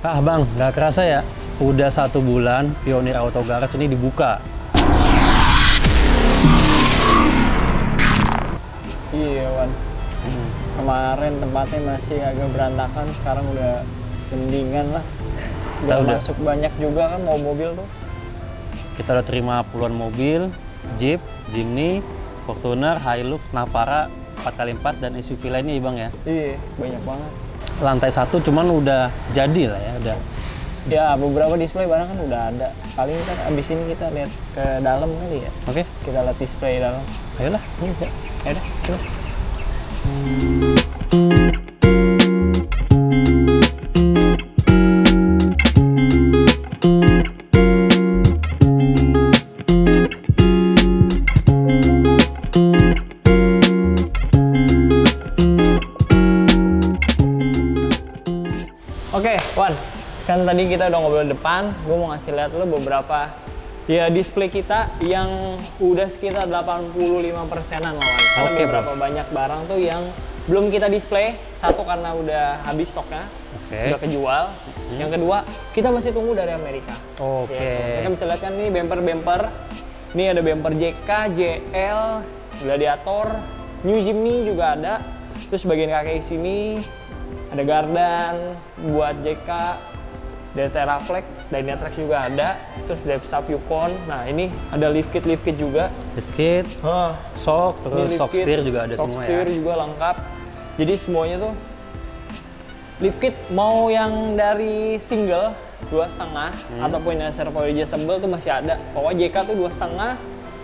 Ah bang, nggak kerasa ya, udah 1 bulan Pioneer Auto Garage ini dibuka. Iya Wan, kemarin tempatnya masih agak berantakan, sekarang udah mendingan lah. Udah masuk banyak juga kan mobil tuh. Kita udah terima puluhan mobil, Jeep, Jimny, Fortuner, Hilux, Navara, 4x4 dan SUV lainnya ya bang ya? Iya, banyak banget. Lantai 1 cuman udah jadi lah ya, udah. Ya beberapa display barang kan udah ada. Paling kan abis ini kita lihat ke dalam kali ya. Oke. Kita lihat display dalam. Ayolah. Yuk, ayo dah, coba. Oke, Wan, kan tadi kita udah ngobrol depan, gue mau ngasih lihat lo beberapa ya display kita yang udah sekitar 85%-an lawan. Karena beberapa banyak barang tuh yang belum kita display. Satu karena udah habis stoknya, udah kejual. Yang kedua, kita masih tunggu dari Amerika. Kita bisa lihat kan nih bumper-bumper. Nih ada bumper JK, JL, Gladiator, New Jimny juga ada. Terus bagian kaki sini ada Gardan buat JK, dari Teraflex, Dynatrac juga ada, terus dari Yukon. Nah ini ada lift kit juga. Lift kit, shock, terus shock steer juga ada semua ya. Shock steer juga lengkap. Jadi semuanya tuh lift kit mau yang dari single 2,5 ataupun yang servo adjustable tuh masih ada. Pokoknya JK tuh 2,5,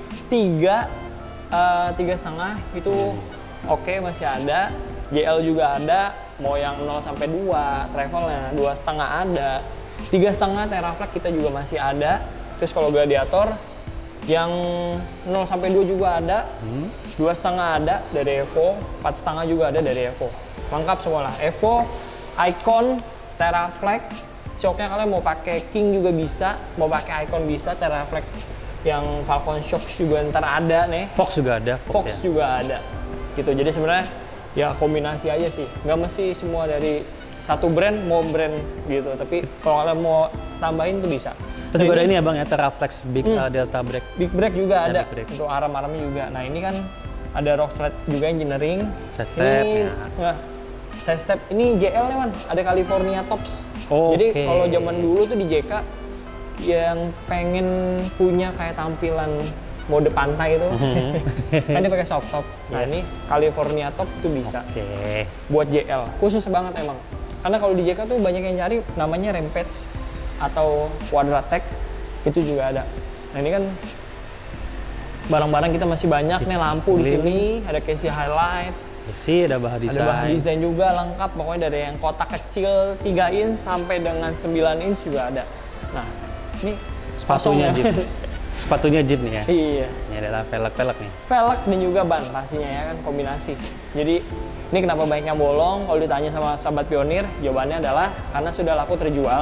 3,5 itu oke, masih ada. JL juga ada, mau yang 0 sampai 2, travelnya 2,5 ada, 3,5 Teraflex kita juga masih ada. Terus kalau Gladiator yang 0 sampai 2 juga ada, 2,5 ada dari Evo, 4,5 juga ada dari Evo. Lengkap semua lah, Evo, Icon, Teraflex. Shocknya kalian mau pakai King juga bisa, mau pakai Icon bisa, Teraflex yang Falcon Shock juga ntar ada nih. Fox juga ada. Fox juga ada, gitu. Jadi sebenarnya ya kombinasi aja sih, nggak mesti semua dari satu brand mau brand gitu, tapi kalau kalian mau tambahin tuh bisa. Itu juga ada ini ya bang ya, Teraflex Big Delta Brake. Big Brake juga ada, untuk aram-aramnya juga. Nah ini kan ada rock slide juga engineering. Side step ya. Side step ini JL nih man, ada California Tops. Jadi kalau zaman dulu tuh di JK yang pengen punya kayak tampilan mode pantai itu, kan dia pakai soft top. Nah ini California Top itu bisa buat JL, khusus banget emang. Karena kalau di JK tuh banyak yang cari namanya Rampage atau Quadratec, itu juga ada. Nah ini kan barang-barang kita masih banyak nih, lampu di sini, ada Casey Highlights, ada bahan desain. Ada bahan desain juga lengkap, pokoknya dari yang kotak kecil 3 inch sampai dengan 9 inch juga ada. Nah ini sepatunya Jeep. Sepatunya Jeep nih ya? Iya. Ini adalah velg nih. Velg dan juga ban pastinya ya kan, kombinasi. Jadi ini kenapa banyak yang bolong? Kalau ditanya sama sahabat Pioneer, jawabannya adalah karena sudah laku terjual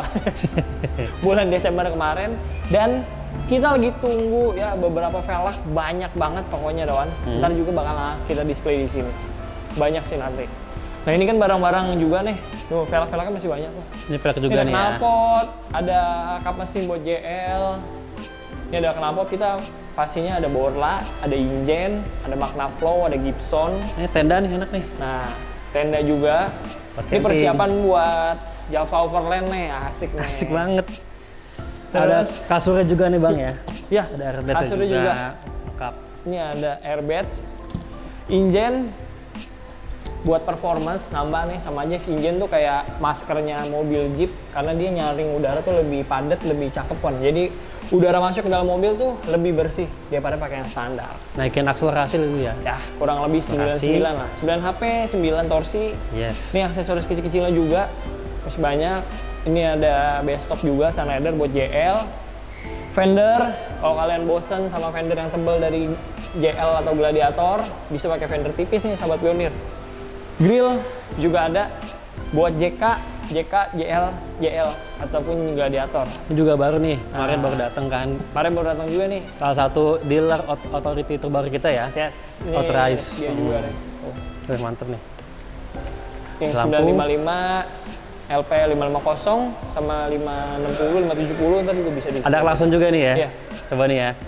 bulan Desember kemarin. Dan kita lagi tunggu ya beberapa velg, banyak banget pokoknya Dawan. Ntar juga bakal kita display di sini. Banyak sih nanti. Nah ini kan barang-barang juga nih. Tuh velg-velgnya masih banyak tuh. Ini velg juga nih ya. Ada knalpot, ada kap mesin buat JL. Ini ada knalpot, kita pastinya ada Borla, ada Ingen, ada Magnaflow, ada Gibson. Ini tenda nih enak nih. Nah, tenda juga. Ini persiapan buat Java Overland nih, asik nih. Asik banget. Terus, ada kasurnya juga nih bang ya? Ya, ada airbed kasurnya juga. Lengkap. Ini ada airbed, Ingen buat performance nambah nih, sama aja Ingen tuh kayak maskernya mobil Jeep karena dia nyaring udara tuh lebih padat, lebih cakep kan. Jadi udara masuk ke dalam mobil tuh lebih bersih daripada pakai yang standar. Naikin akselerasi dulu ya? Ya, kurang lebih 99 lah. 9 HP, 9 torsi. Yes. Ini aksesoris kecil-kecilnya juga masih banyak. Ini ada bestop juga, Sunrider buat JL. Fender, kalau kalian bosen sama fender yang tebal dari JL atau Gladiator, bisa pakai fender tipis nih sahabat Pioneer. Grill juga ada buat JK, JL ataupun Gladiator. Ini juga baru nih, kemarin baru datang kan? Kemarin baru datang juga nih. Salah satu dealer authority terbaru kita ya? Yes. Authorized. Dia juga nih. Mantep nih. Yang lampu. 955 LP 550 sama 560, 570 ntar juga bisa di. Ada klakson juga nih ya? Iya. Coba nih ya.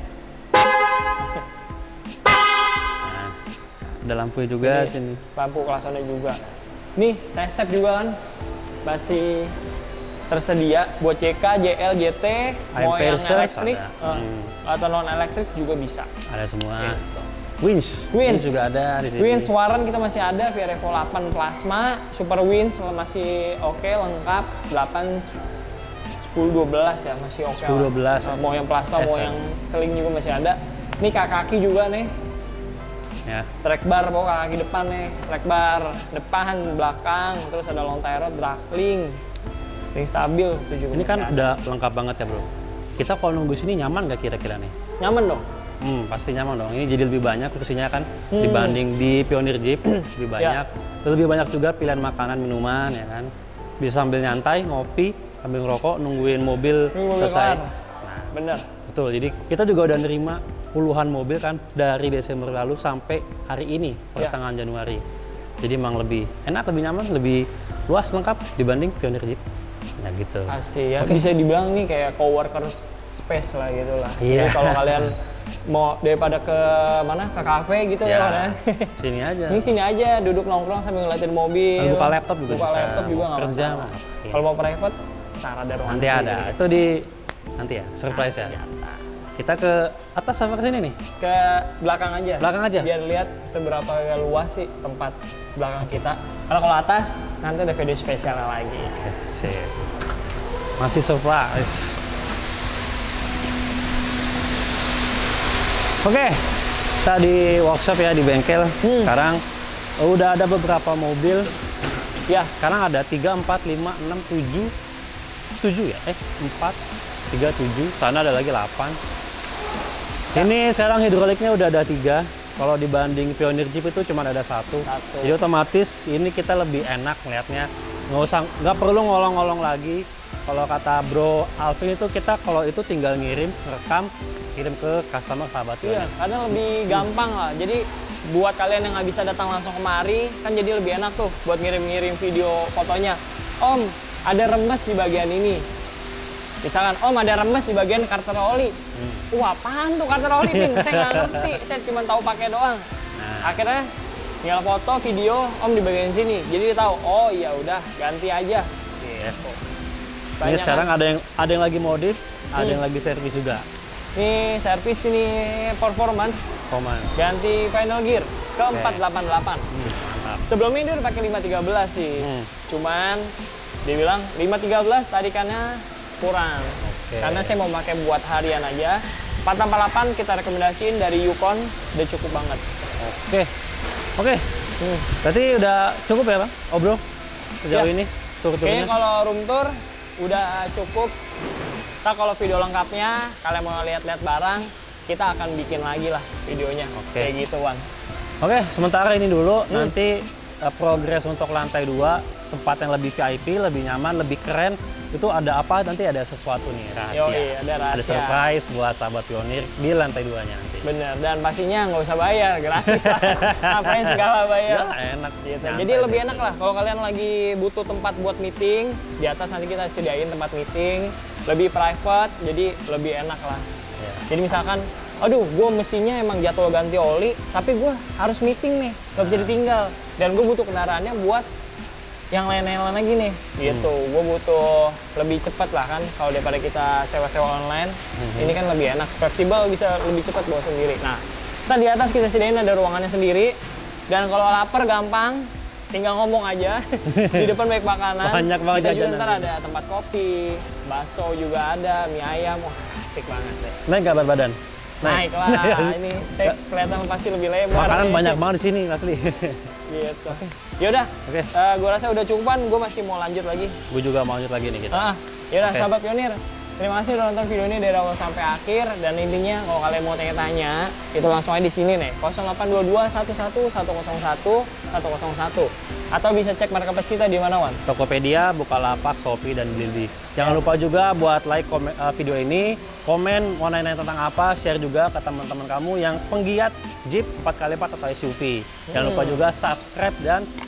Nah, ada lampu juga ini, sini. Lampu klaksonnya juga. Nih, saya step juga kan masih tersedia buat CK, JL, JT, mau yang elektrik atau non elektrik juga bisa. Ada semua. Gitu. Winch juga ada di sini. Winch Warren kita masih ada, Via Revo 8 Plasma, Super Winch masih oke, lengkap, 8, 10, 12 ya masih oke. 10, 12. Mau yang plasma, mau yang seling juga masih ada. Ini kaki juga nih. Ya. Track bar, bawa kaki depan nih. Track bar depan, belakang, terus ada long tie rod, draggling, ring stabil itu juga. Ini kan udah lengkap banget ya bro. Kita kalau nunggu sini nyaman nggak kira-kira nih? Nyaman dong. Pasti nyaman dong. Ini jadi lebih banyak kursinya kan dibanding di Pioneer Jeep lebih banyak. Terus lebih banyak juga pilihan makanan, minuman ya kan. Bisa sambil nyantai, ngopi, sambil ngerokok, nungguin mobil selesai. Nah, bener. Betul. Jadi kita juga udah nerima puluhan mobil kan dari Desember lalu sampai hari ini pertengahan Januari. Jadi emang lebih enak, lebih nyaman, lebih luas, lengkap dibanding Pioneer Jeep. Ya gitu. Asik ya. Bisa dibilang nih kayak coworkers space lah gitu lah. Iya. Jadi kalau kalian mau daripada ke mana, ke kafe gitu ya, sini aja. Ini sini aja, duduk nongkrong sambil ngeliatin mobil. Buka laptop juga buka bisa. laptop juga nggak masalah. Kalau mau private, ntar ada ruangan. Nanti ada. Itu di nanti ya, surprise ya. Kita ke atas sama ke sini nih? Ke belakang aja. Belakang aja. Biar lihat seberapa luas sih tempat belakang kita. Karena kalau atas nanti ada video spesialnya lagi. Sip. Masih surprise. Oke, kita di workshop ya, di bengkel. Sekarang udah ada beberapa mobil. Ya, sekarang ada 3, 4, 5, 6, 7. 7 ya? 4, 3, 7. Sana ada lagi 8. Ya. Ini sekarang hidroliknya udah ada 3. Kalau dibanding Pioneer Jeep itu cuma ada 1. Jadi otomatis ini kita lebih enak ngeliatnya. Nggak perlu ngolong-ngolong lagi. Kalau kata Bro Alvin itu kita kalau itu tinggal ngirim, rekam, kirim ke customer sahabat. Iya, karena lebih gampang lah. Jadi buat kalian yang nggak bisa datang langsung kemari, kan jadi lebih enak tuh buat ngirim-ngirim video fotonya. Om, ada remes di bagian ini. Misalkan, Om ada remes di bagian karter oli. Wah, apaan tuh karter oli, Bin? Saya nggak ngerti, saya cuma tahu pakai doang. Akhirnya tinggal foto, video, Om di bagian sini. Jadi dia tahu, oh iya udah ganti aja. Yes. Banyak ini sekarang kan? ada yang lagi modif, ada yang lagi servis juga. Ini servis ini performance. Ganti final gear ke 488. Mantap. Sebelumnya dia udah pakai 513 sih. Cuman dia bilang 513 tarikannya kurang. Karena saya mau pakai buat harian aja. 488 kita rekomendasiin dari Yukon, udah cukup banget. Oke. Berarti udah cukup ya Bang? Oh bro, sejauh ini Kayaknya tur-turnya? kalau room tour udah cukup. Kita kalau video lengkapnya, kalian mau lihat-lihat barang, kita akan bikin lagi lah videonya. Kayak gitu, Wan. Oke, sementara ini dulu. Nanti progres untuk lantai 2, tempat yang lebih VIP, lebih nyaman, lebih keren. Itu ada apa? Nanti ada sesuatu nih, rahasia. Yoi, ada rahasia. Ada surprise buat sahabat Pioneer di lantai 2-nya nanti. Bener, dan pastinya nggak usah bayar, gratis lah. Ngapain segala bayar. Ya, enak. Gitu. Jadi lebih enak lah kalau kalian lagi butuh tempat buat meeting, di atas nanti kita sediain tempat meeting, lebih private, jadi lebih enak lah. Ya. Jadi misalkan, aduh gue mesinnya emang jadwal ganti oli, tapi gue harus meeting nih, nggak bisa ditinggal. Dan gue butuh kendaraannya buat yang lain-lain lagi nih, gitu. Gue butuh lebih cepat lah kan, kalau daripada kita sewa-sewa online, ini kan lebih enak, fleksibel, bisa lebih cepat bawa sendiri. Nah, kita di atas kita sediain ada ruangannya sendiri, dan kalau lapar gampang, tinggal ngomong aja. Di depan banyak makanan. Banyak banget kita juga jajanan. ntar ada tempat kopi, bakso juga ada, mie ayam, wah asik banget deh. Naik nggak berat badan? Naik lah, ini saya kelihatan pasti lebih lebar. Makanan nih. banyak banget di sini asli. Gitu. Yaudah, gue rasa udah cukupan, gue masih mau lanjut lagi. Gue juga mau lanjut lagi nih kita. Yaudah, sahabat Pioneer, terima kasih udah nonton video ini dari awal sampai akhir. Dan intinya kalau kalian mau tanya-tanya, itu langsung aja di sini nih, 0822 11 101 101. Atau bisa cek marketplace kita di mana, Wan? Tokopedia, Bukalapak, Shopee, dan Blibli. Jangan lupa juga buat like video ini, komen mau nanya tentang apa, share juga ke teman-teman kamu yang penggiat Jeep 4x4 atau SUV. Jangan lupa juga subscribe dan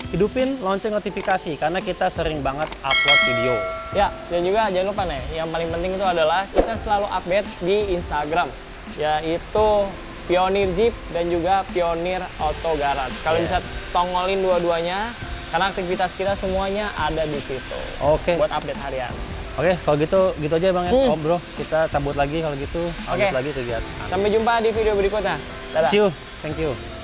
hidupin lonceng notifikasi karena kita sering banget upload video. Ya, dan juga jangan lupa nih, yang paling penting itu adalah kita selalu update di Instagram, yaitu Pionir Jeep dan juga Pionir Auto Garage. Kalian bisa tongolin dua-duanya karena aktivitas kita semuanya ada di situ. Oke. Buat update harian. Oke, kalau gitu aja Bang ya. Oh bro, kita cabut lagi kalau gitu. Lanjut lagi kegiatan. Sampai jumpa di video berikutnya. Dadah. See you. Thank you.